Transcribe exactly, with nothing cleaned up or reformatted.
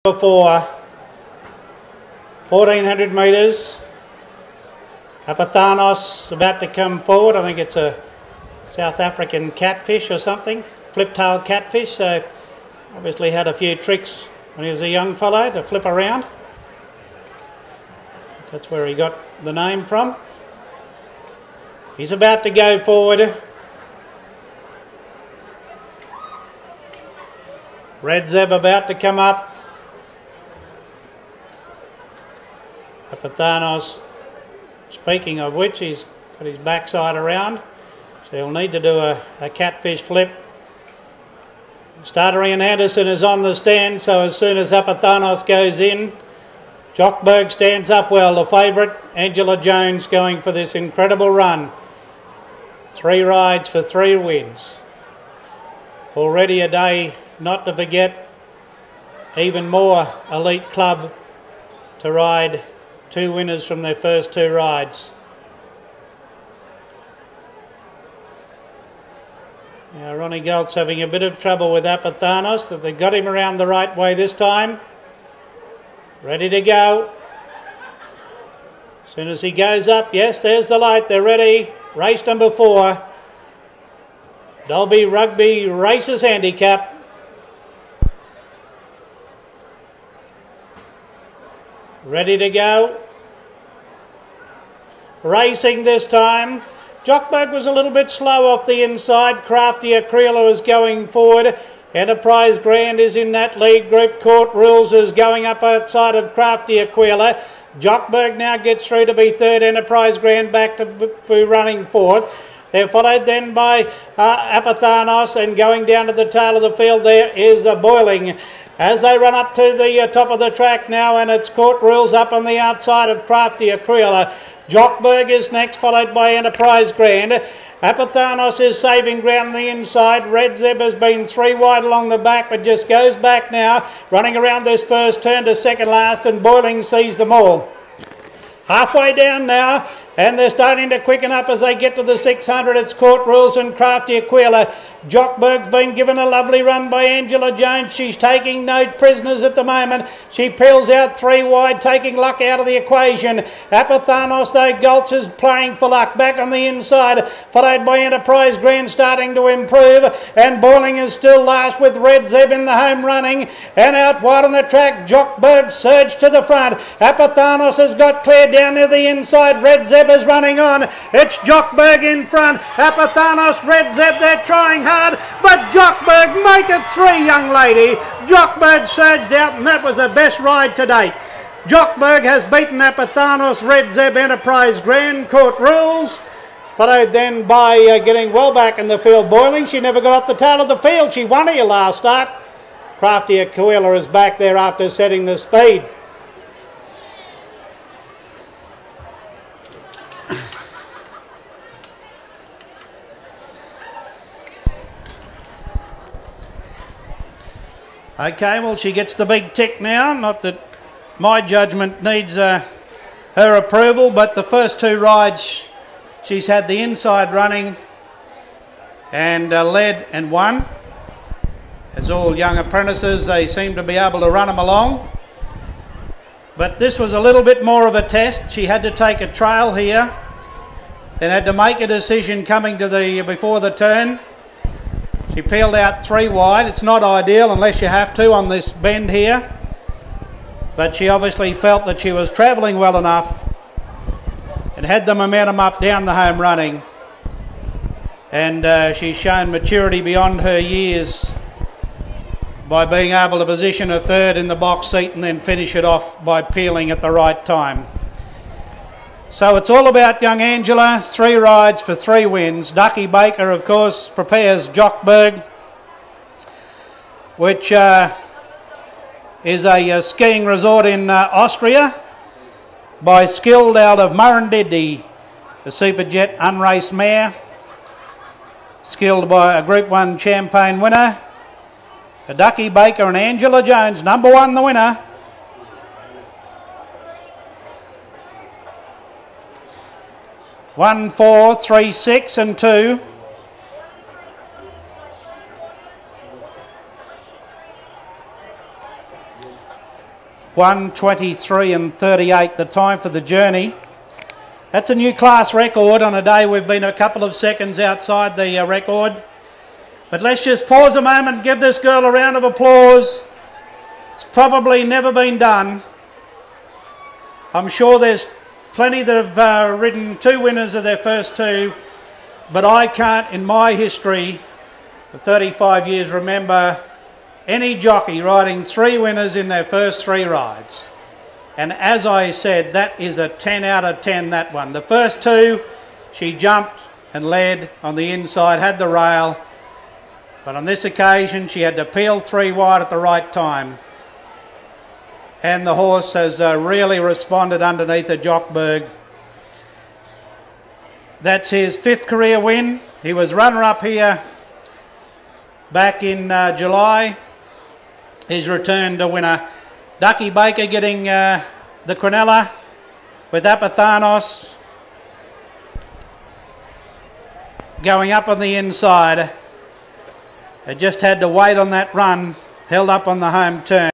For fourteen hundred metres, Apathanos about to come forward. I think it's a South African catfish or something, flip-tail catfish. So obviously had a few tricks when he was a young fellow to flip around. That's where he got the name from. He's about to go forward. Red Zeb about to come up. Apathanos, speaking of which, he's got his backside around, so he'll need to do a, a catfish flip. Starter Ian Anderson is on the stand, so as soon as Apathanos goes in, Jockberg stands up well. The favourite, Angela Jones, going for this incredible run. Three rides for three wins. Already a day not to forget. Even more elite club to ride. Two winners from their first two rides. Now Ronnie Galt's having a bit of trouble with Apathanos. If they got him around the right way this time. Ready to go. As soon as he goes up, yes, there's the light. They're ready. Race number four. Dolby Rugby Races Handicap. Ready to go. Racing this time. Jockberg was a little bit slow off the inside. Crafty Aquila was going forward. Enterprise Grand is in that lead group. Court Rules is going up outside of Crafty Aquila. Jockberg now gets through to be third. Enterprise Grand back to be running fourth. They're followed then by uh, Apathanos, and going down to the tail of the field there is uh, Boiling. As they run up to the uh, top of the track now, and it's Court Rules up on the outside of Crafty Aquila. Jockberg is next, followed by Enterprise Grand. Apathanos is saving ground on the inside. Red Zeb has been three wide along the back, but just goes back now, running around this first turn to second last, and Boiling sees them all. Halfway down now, and they're starting to quicken up as they get to the six hundred. It's Court Rules and Crafty Aquila. Jockberg's been given a lovely run by Angela Jones. She's taking no prisoners at the moment. She peels out three wide, taking luck out of the equation. Apathanos, though, Galtz is playing for luck. Back on the inside, followed by Enterprise Grand starting to improve. And Boiling is still last with Red Zeb in the home running. And out wide on the track, Jockberg surged to the front. Apathanos has got clear down near the inside. Red Zeb is running on. It's Jockberg in front. Apathanos, Red Zeb, they're trying hard. But Jockberg make it three, young lady. Jockberg surged out, and that was the best ride to date. Jockberg has beaten Apathanos, Red Zeb, Enterprise Grand, Court Rules. Followed then by uh, getting well back in the field, Boiling. She never got off the tail of the field. She won her last start. Crafty Aquila is back there after setting the speed. Okay, well, she gets the big tick now. Not that my judgment needs uh, her approval, but the first two rides she's had the inside running and uh, led and won. As all young apprentices, they seem to be able to run them along. But this was a little bit more of a test. She had to take a trail here and had to make a decision coming to the before the turn. She peeled out three wide. It's not ideal unless you have to on this bend here. But she obviously felt that she was travelling well enough and had the momentum up down the home running. And uh, she's shown maturity beyond her years by being able to position a third in the box seat and then finish it off by peeling at the right time. So it's all about young Angela, three rides for three wins. Ducky Baker, of course, prepares Jockberg, which uh, is a, a skiing resort in uh, Austria, by Skilled out of Murrindiddy, the Superjet unraced mare, skilled by a Group one Champagne winner. A Ducky Baker and Angela Jones, number one the winner. One, four, three, six, and two. one twenty-three and thirty-eight, the time for the Journey. That's a new class record on a day we've been a couple of seconds outside the uh, record. But let's just pause a moment and give this girl a round of applause. It's probably never been done. I'm sure there's plenty that have uh, ridden two winners of their first two, but I can't, in my history of thirty-five years, remember any jockey riding three winners in their first three rides. And as I said, that is a ten out of ten, that one. The first two, she jumped and led on the inside, had the rail, but on this occasion she had to peel three wide at the right time. And the horse has uh, really responded underneath the Jockberg. That's his fifth career win. He was runner-up here back in uh, July. He's returned to winner. Ducky Baker getting uh, the Quinella with Apathanos going up on the inside. It just had to wait on that run, held up on the home turn.